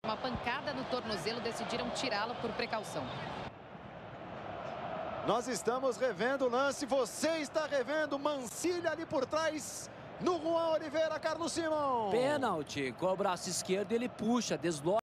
Uma pancada no tornozelo, decidiram tirá-lo por precaução. Nós estamos revendo o lance, você está revendo, Mancilha ali por trás, no Juan Oliveira, Carlos Simão. Pênalti, com o braço esquerdo ele puxa, desloca.